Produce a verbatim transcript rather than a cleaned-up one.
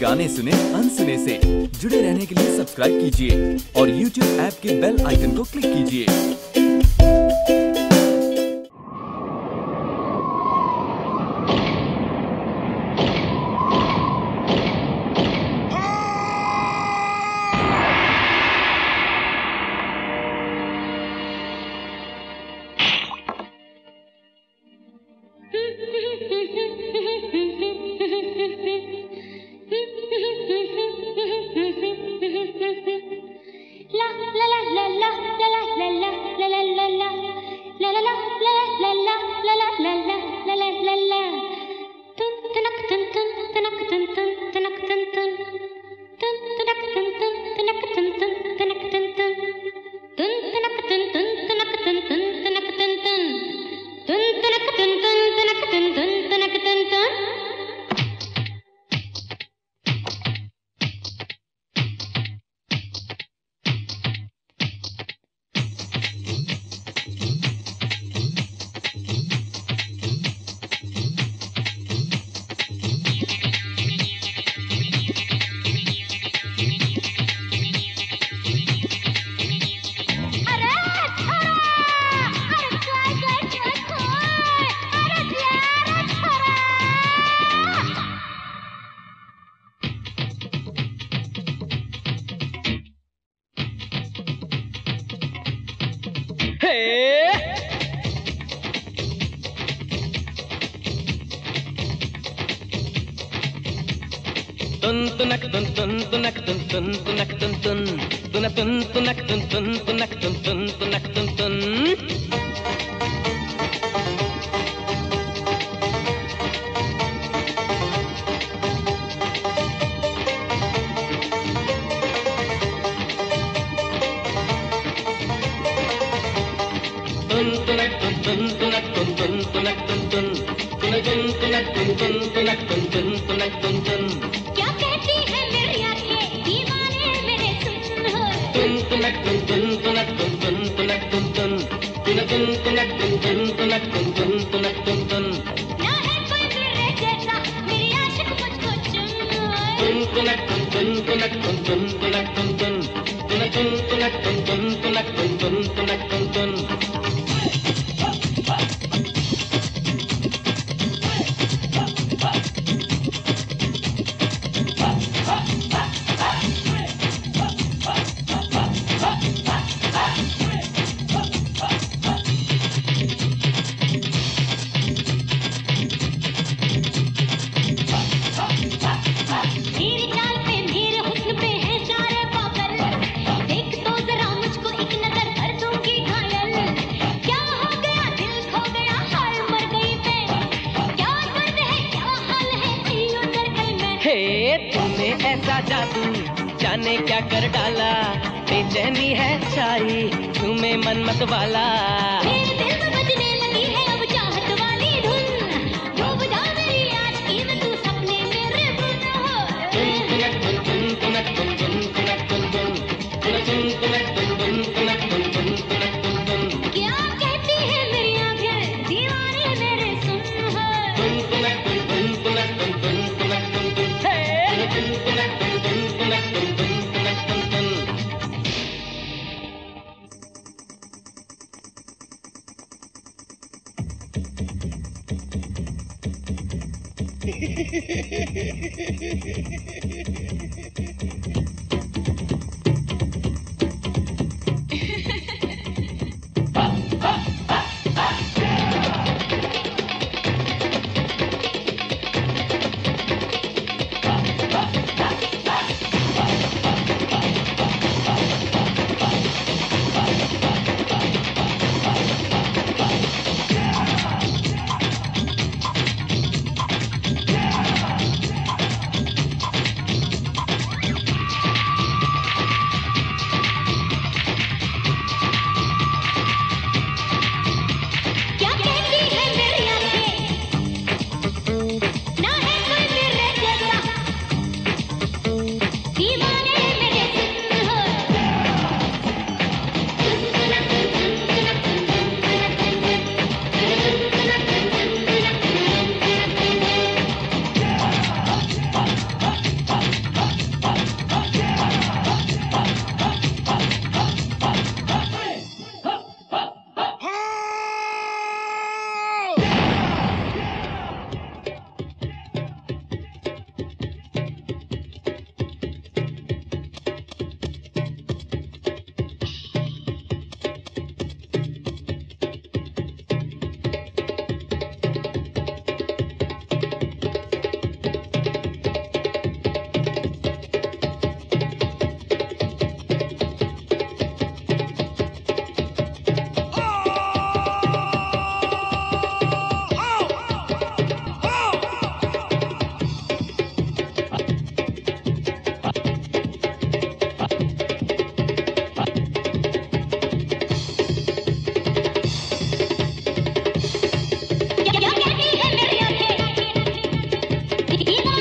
गाने सुने अनसुने से। जुड़े रहने के लिए सब्सक्राइब कीजिए और यूट्यूब ऐप के बेल आइकन को क्लिक कीजिए। तुन तुनक तुन तुन तुनक तुन तुन तुनक तुन तुन तुन तुन तुनक तुन तुन तुनक तुन तुन तुनक तुन तुन तुन तुनक तुन तुन तुनक तुन तुन तुनक तुन तुन तुन तुन तुनक तुन तुन तुनक तुन तुन तुनक तुन तुन क्या कहती है मेरी आंखें दीवाने मेरे सुन तुन तुनक तुन तुन तुनक तुन तुन तुनक तुन तुन तुन तुन तुनक तुन तुन तुनक तुन तुन तुनक तुन तुन ना है कोई मेरे जैसा मेरी आशिक मुझको चुन तुन तुनक तुन तुन तुनक तुन तुन तुनक तुन तुन तुन तुन तुनक तुन तुन तुनक तुन तुन तुनक तुन तुन मेरी चाल पे मेरे हुस्न पे है सारे पागल देख तो जरा मुझको एक नजर कर दूंगी घायल क्या हो गया दिल खो गया हाल मर गई मैं क्या दर्द है क्या हाल है जियो डर गई मैं हे तूने ऐसा जादू जाने क्या कर डाला बेचैनी है छाई तुम्हें मन मत वाला मेरे दिल में बजने लगी है अब चाहत वाली धुन डूब जा मेरी आशिकी में तू सपने मेरे बुन हो तुन तुनक तुन तुन तुनक तुन तुन तुनक तुन तुन तुन तुन तुनक तुन तुन तुनक तुन तुन तुनक तुन तुन क्या कहती है मेरी आंखें दीवाने मेरे सुन हो तुन तुनक तुन तुन तुनक तुन तुन तुनक तुन तुन तुन तुन तुनक तुन तुन तुनक तुन तुन तुनक तुन तुन दीवाना